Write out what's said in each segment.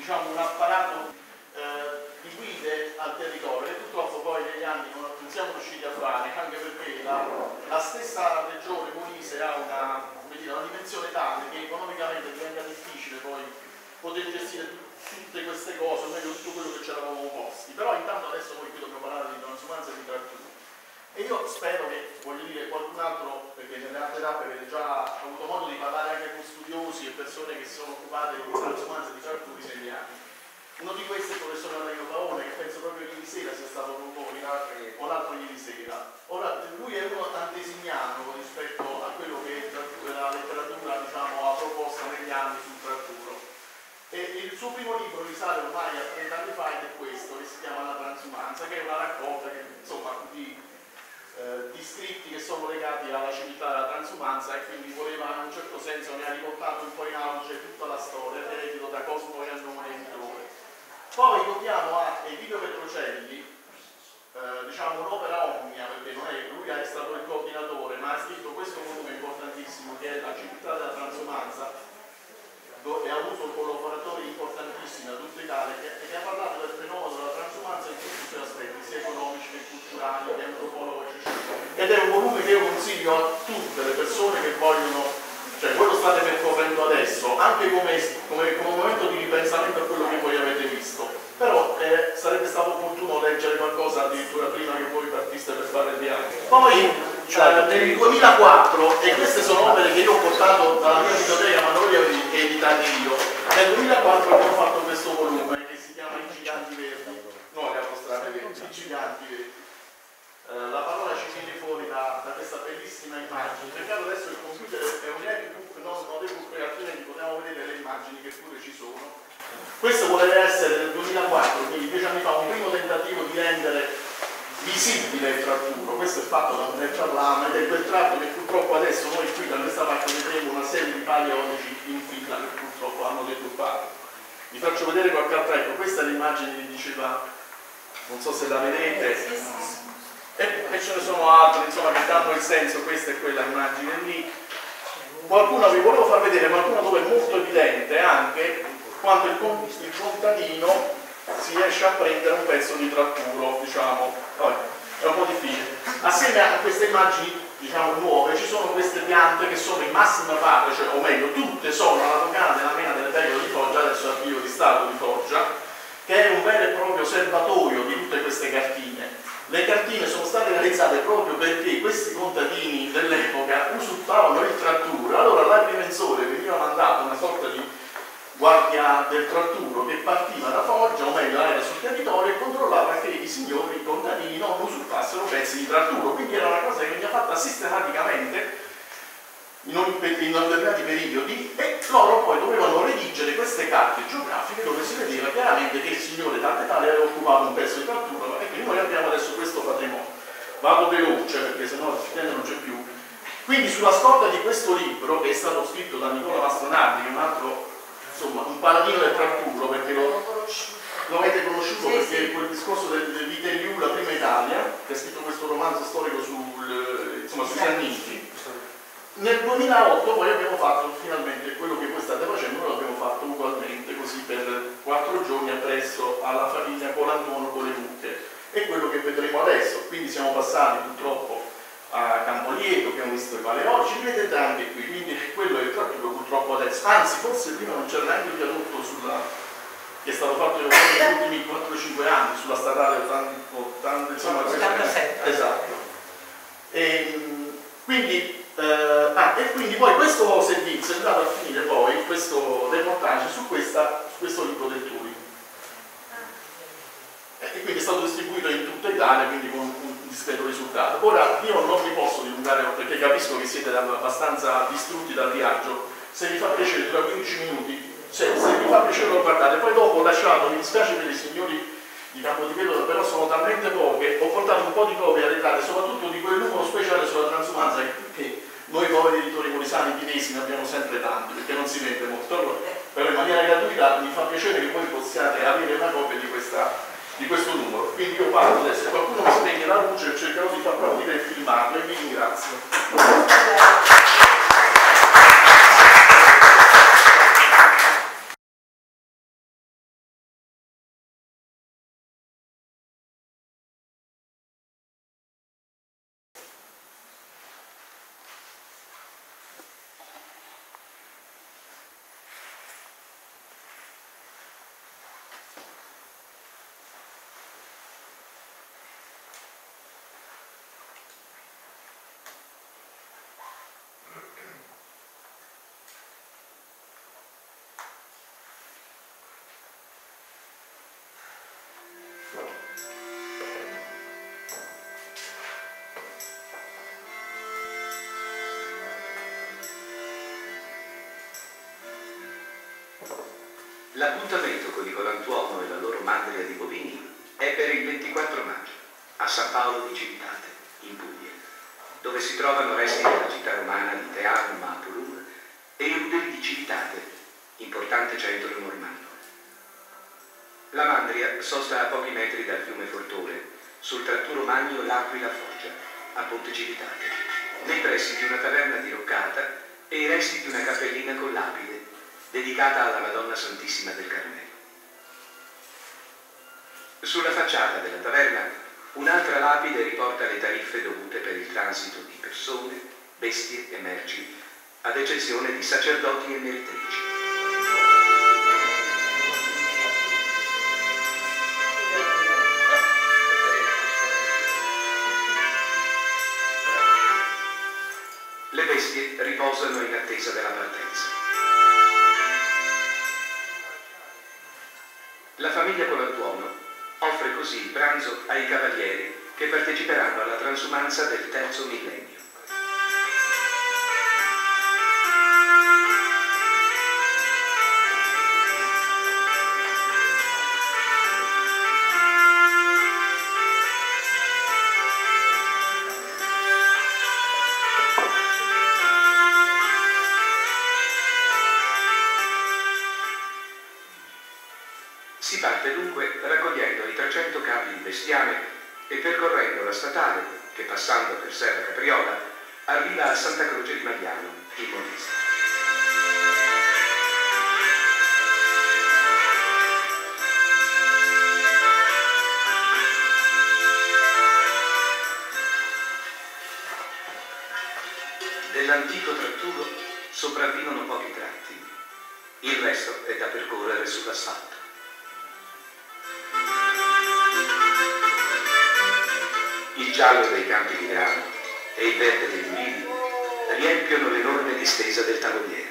diciamo, un apparato di guide al territorio, che purtroppo poi negli anni non siamo riusciti a fare, anche perché la stessa regione Molise ha una dimensione tale che economicamente diventa difficile poi poter gestire tutte queste cose, o meglio tutto quello che ci eravamo posti. Però intanto adesso noi qui dobbiamo parlare di transumanza e di trattura. E io spero che, voglio dire, qualcun altro, perché nelle altre tappe avete già avuto modo di parlare anche con studiosi e persone che si sono occupate di transumanza e di trattura negli anni. Uno di questi è il professor Enrico Paone, che penso proprio ieri sera sia stato con voi, o l'altro ieri sera. Ora, lui è uno antesignano rispetto a quello che la letteratura, diciamo, ha proposto negli anni sul tratturo. E il suo primo libro risale ormai a 30 anni fa ed è questo, che si chiama La transumanza, che è una raccolta che, insomma, di scritti che sono legati alla civiltà della transumanza, e quindi voleva, in un certo senso, ne ha riportato un po' in auge tutta la storia, eredito da Cosmo e Annone editore. Poi dobbiamo a Emilio Petrocelli, diciamo un'opera omnia, perché non è, lui è stato il coordinatore, ma ha scritto questo volume importantissimo che è La civiltà della transumanza, e ha avuto collaboratori importantissimi da tutta Italia, che ha parlato del fenomeno della transumanza in tutti i suoi aspetti, sia economici che culturali che antropologici, ed è un volume che io consiglio a tutte le persone che vogliono, cioè voi lo state percorrendo adesso, anche come momento di ripensamento a quello che voi avete visto, però sarebbe stato opportuno leggere qualcosa addirittura prima che voi partiste per fare il viaggio. Poi nel 2004, e queste sono opere che io ho portato dalla mia biblioteca, ma non le ho editate io, nel 2004 abbiamo fatto questo volume che si chiama I giganti verdi, no le autostrade verdi, I giganti verdi. La parola ci viene fuori da questa bellissima immagine. Peccato adesso il computer è un ebook, non devo qui, altrimenti potevamo vedere le immagini che pure ci sono. Questo voleva essere nel 2004, quindi 10 anni fa, un primo tentativo di rendere visibile il tratturo. Questo è fatto da un Lama, ed è quel tratto che purtroppo adesso noi qui da questa parte vedremo una serie di paleodici in fila che purtroppo hanno deturpato. Vi faccio vedere qualche altra, ecco, questa è l'immagine che diceva, non so se la vedete, e ce ne sono altre, insomma, che danno il senso. Questa è quella immagine lì. Qualcuno vi volevo far vedere, qualcuno dove è molto evidente anche quando il contadino si riesce a prendere un pezzo di tratturo, diciamo, è un po' difficile. Assieme a queste immagini, diciamo, nuove, ci sono queste piante che sono in massima parte, cioè, o meglio, tutte sono alla dogana della Mena delle Pecore di Foggia, adesso Archivio di Stato di Foggia, che è un vero e proprio serbatoio di tutte queste cartine. Le cartine sono state realizzate proprio perché questi contadini dell'epoca usurpavano il tratturo, allora l'agrimensore veniva mandato una sorta di guardia del tratturo che partiva da Foggia, o meglio era sul territorio, e controllava che i signori contadini non usurpassero pezzi di tratturo. Quindi era una cosa che veniva fatta sistematicamente in determinati periodi, e loro poi dovevano redigere queste carte geografiche dove si vedeva chiaramente che il signore tale aveva occupato un pezzo di tratturo, e quindi noi abbiamo adesso questo patrimonio. Vado veloce perché sennò il tempo non c'è più. Quindi sulla scorta di questo libro, che è stato scritto da Nicola Mastronardi, che è un altro, insomma, un paladino del tratturo, perché lo avete conosciuto, perché quel discorso del Vitelliù, la prima Italia, che ha scritto questo romanzo storico sui Sanniti. Nel 2008 poi abbiamo fatto finalmente quello che voi state facendo, noi l'abbiamo fatto ugualmente, così per 4 giorni appresso alla famiglia Colantuono con le mucche, e quello che vedremo adesso. Quindi siamo passati purtroppo a Campolieto, abbiamo visto i paleoci, vedete anche qui, quindi quello è il tratturo purtroppo adesso, anzi forse prima non c'era neanche il viadotto che è stato fatto negli ultimi 4-5 anni sulla statale 80, insomma, 87. Esatto. E quindi poi questo servizio è andato a finire poi, questo reportage, su questo libro del Turing. E quindi è stato distribuito in tutta Italia, quindi con un discreto risultato. Ora io non mi posso dilungare perché capisco che siete abbastanza distrutti dal viaggio. Se vi fa piacere, dura 15 minuti, se vi fa piacere lo guardate. Poi dopo ho lasciato, mi dispiace per i signori di Campo di Vedola, però sono talmente poche, ho portato un po' di copie arretrate, soprattutto di quel numero speciale sulla transumanza, che noi poveri editori molisani tedeschi ne abbiamo sempre tanti, perché non si vende molto. Allora, però in maniera gratuita mi fa piacere che voi possiate avere una copia di questo numero. Quindi io parlo adesso, se qualcuno mi spegne la luce, cercherò di far partire il filmato, e vi ringrazio. L'appuntamento con i Colantuono e la loro mandria di bovini è per il 24 maggio a San Paolo di Civitate, in Puglia, dove si trovano resti della città romana di Teanum Apulum e i ruderi di Civitate, importante centro normanno. La mandria sosta a pochi metri dal fiume Fortore, sul tratto Romagno L'Aquila Foggia, a Ponte Civitate, nei pressi di una taverna diroccata e i resti di una cappellina con lapide dedicata alla Madonna Santissima del Carmelo. Sulla facciata della taverna un'altra lapide riporta le tariffe dovute per il transito di persone, bestie e merci, ad eccezione di sacerdoti e meretrici. Le bestie riposano in attesa della partenza. La famiglia Colantuono offre così il pranzo ai cavalieri che parteciperanno alla transumanza del terzo millennio. Si parte dunque raccogliendo i 300 capi di bestiame e percorrendo la statale che, passando per Serra Capriola, arriva a Santa Croce di Magliano, in Molise. Dell'antico tratturo sopravvivono pochi tratti, il resto è da percorrere sull'asfalto. Il giallo dei campi di grano e il verde degli ulivi riempiono l'enorme distesa del tavoliere.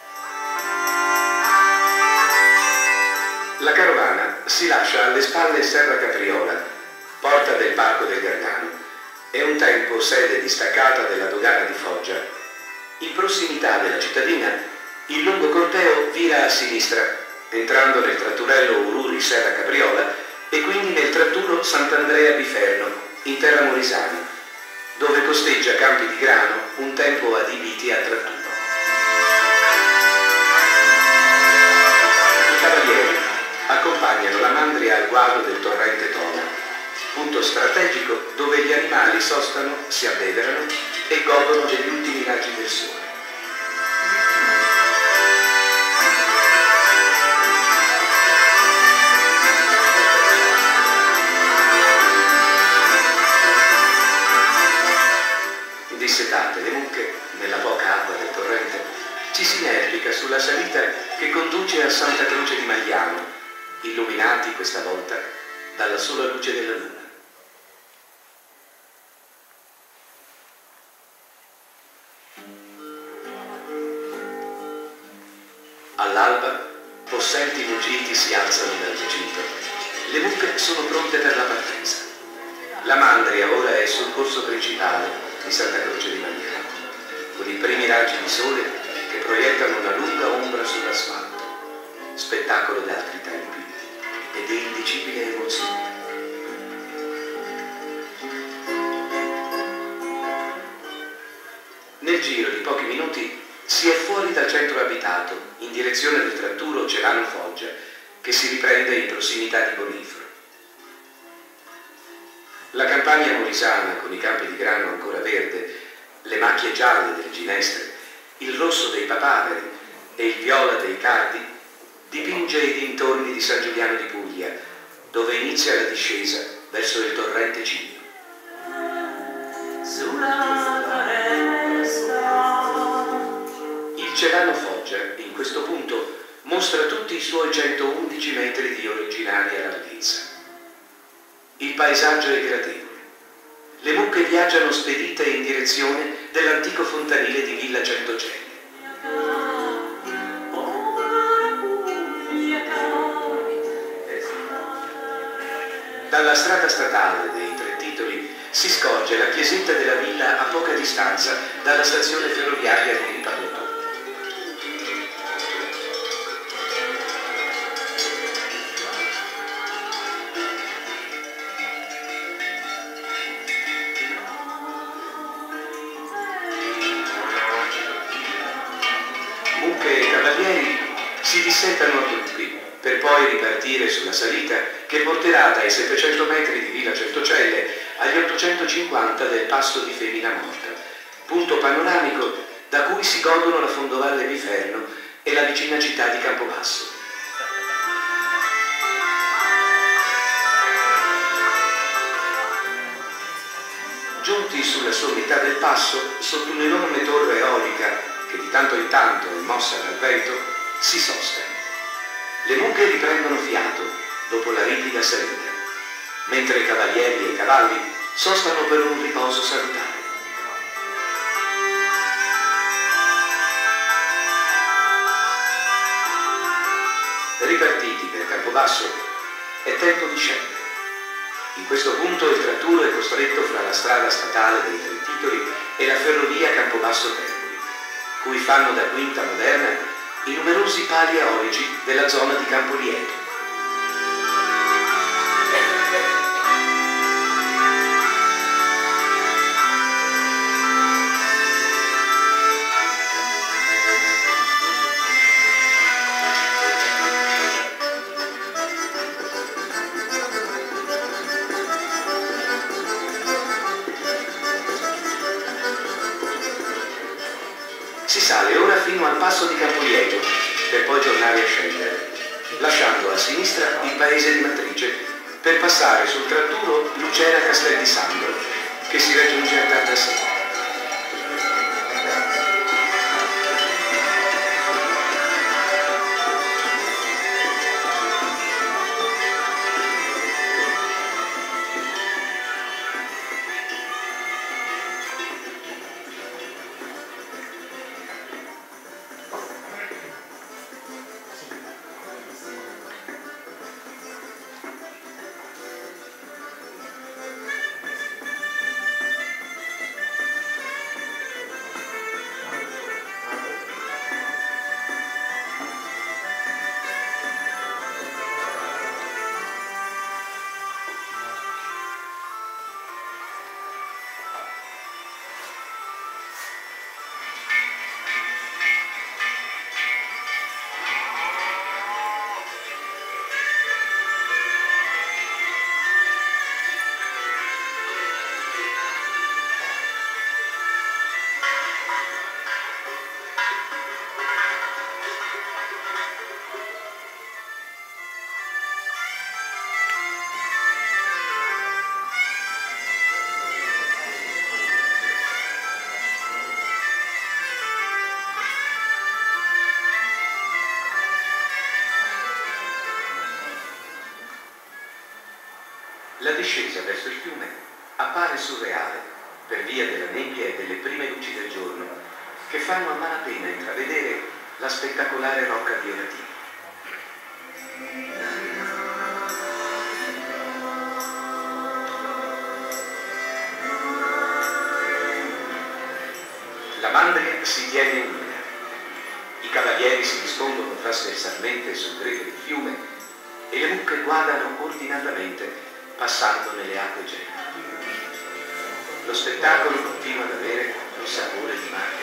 La carovana si lascia alle spalle Serra Capriola, porta del Parco del Gargano e un tempo sede distaccata della dogana di Foggia. In prossimità della cittadina, il lungo corteo vira a sinistra, entrando nel tratturello Ururi Serra Capriola e quindi nel tratturo Sant'Andrea Biferno, in terra molisana, dove costeggia campi di grano un tempo adibiti a tratturo. I cavalieri accompagnano la mandria al guado del torrente Tona, punto strategico dove gli animali sostano, si abbeverano e godono degli ultimi raggi del sole. Dissetate le mucche, nella poca acqua del torrente, ci si inerpica sulla salita che conduce a Santa Croce di Magliano, illuminati questa volta dalla sola luce della luna. All'alba, possenti muggiti si alzano dal recinto. Le mucche sono pronte per la partenza. La mandria ora è sul corso principale di Santa Croce di Magliano, con i primi raggi di sole che proiettano una lunga ombra sull'asfalto, spettacolo d'altri tempi e di indicibile emozione. Nel giro di pochi minuti si è fuori dal centro abitato, in direzione del tratturo Celano Foggia, che si riprende in prossimità di Bonifro. La campagna molisana, con i campi di grano ancora verde, le macchie gialle delle ginestre, il rosso dei papaveri e il viola dei cardi, dipinge i dintorni di San Giuliano di Puglia, dove inizia la discesa verso il torrente Cigno. Il Celano Foggia, in questo punto, mostra tutti i suoi 111 metri di originaria larghezza. Il paesaggio è gradevole. Le mucche viaggiano spedite in direzione dell'antico fontanile di Villa Centocelli. Dalla strada statale dei Tre Titoli si scorge la chiesetta della villa a poca distanza dalla stazione ferroviaria di Ripadotto. si dissettano a gruppi per poi ripartire sulla salita che porterà dai 700 metri di Villa Certocelle agli 850 del Passo di Femina Morta, punto panoramico da cui si godono la fondovalle Biferno e la vicina città di Campobasso. Giunti sulla sommità del passo, sotto un'enorme torre eolica che di tanto in tanto è mossa dal vento, si sosta. Le mucche riprendono fiato dopo la ripida salita, mentre cavalieri e cavalli sostano per un riposo salutare. Ripartiti per Campobasso, è tempo di scendere. In questo punto il tratturo è costretto fra la strada statale dei 3 titoli e la ferrovia Campobasso-Termoli, cui fanno da quinta moderna i numerosi pali eolici della zona di Campolieto. Si sale ora fino al passo di Campolieto per poi tornare a scendere, lasciando a sinistra il paese di Matrice per passare sul tratturo Lucera Castel di Sangro, che si raggiunge a tarda sera. La discesa verso il fiume appare surreale per via della nebbia e delle prime luci del giorno che fanno a malapena intravedere la spettacolare rocca di Oratina. La mandria si tiene unita. I cavalieri si dispongono trasversalmente sul greto del fiume e le mucche guardano ordinatamente passando nelle acque gelide. Lo spettacolo continua ad avere un sapore di marca.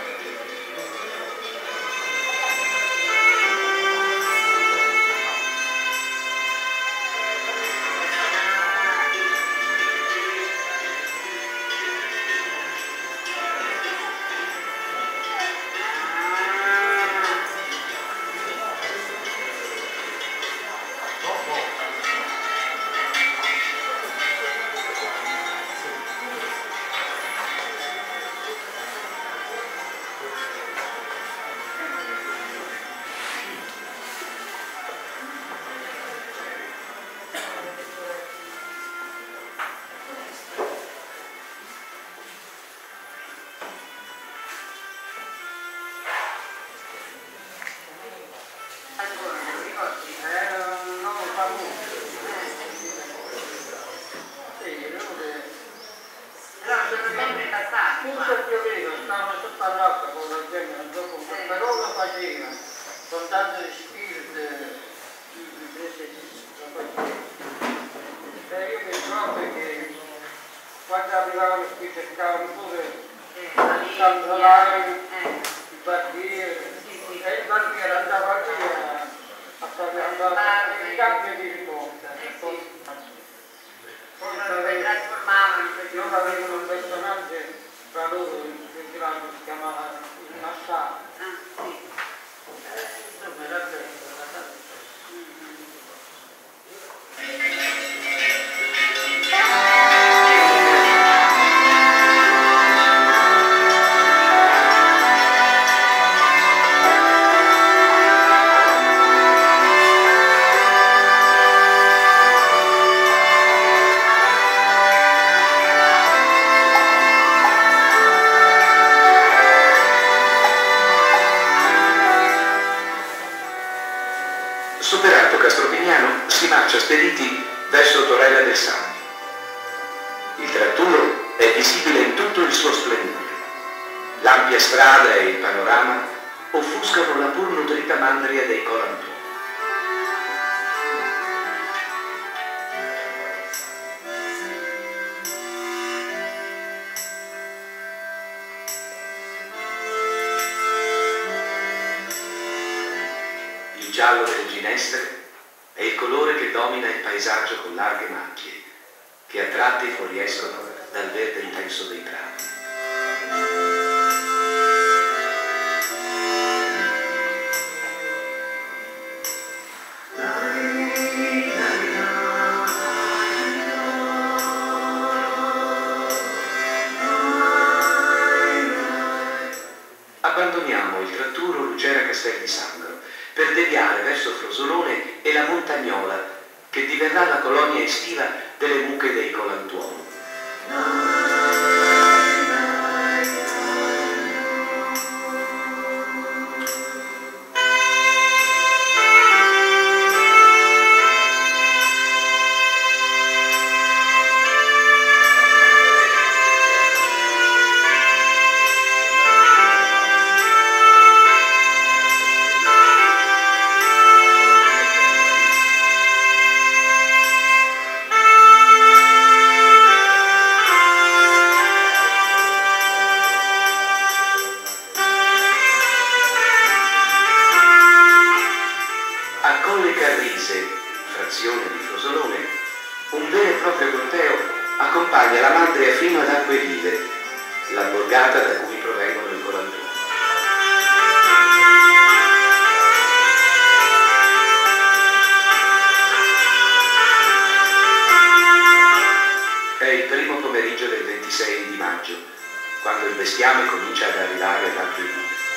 Tutto pioveva, stavano sotto all'acqua con la gente, dopo un però lo faceva, con tanto di spirito, io mi ricordo che quando arrivavano qui cercavano pure il canzolare, il barbiere, e il barbiere andava a dire il cambio di risposta. Non avevano un personaggio tra loro più grande, si chiamava il Massaro. Insomma, era bello. Superato Castropignano, si marcia spediti verso Torella del Sannio. Il tratturo è visibile in tutto il suo splendore. L'ampia strada e il panorama offuscano la pur nutrita mandria dei Colantuoni. Il giallo del ginestre è il colore che domina il paesaggio con larghe macchie, che a tratti fuoriescono dal verde intenso dei prati. Abbandoniamo il tratturo Lucera Castel di Sangro per deviare verso Frosolone e la Montagnola, che diverrà la colonia estiva delle mucche dei Colantuoni. A Colle Carrise, frazione di Frosolone, un vero e proprio corteo accompagna la mandria fino ad Acquevive, la borgata da cui provengono i Colantuoni. È il primo pomeriggio del 26 di maggio, quando il bestiame comincia ad arrivare ad Acquevive.